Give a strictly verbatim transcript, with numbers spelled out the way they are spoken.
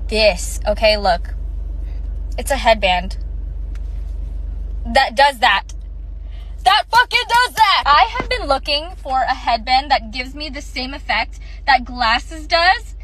this, okay? Look. It's a headband. That does that. That fucking does that! I have been looking for a headband that gives me the same effect that glasses does,